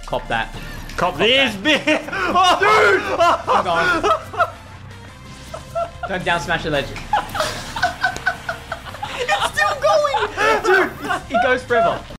Cop that. Cop this, bitch! Oh, dude! I'm gone. Don't down smash the legend. It's still going! Dude, it goes forever.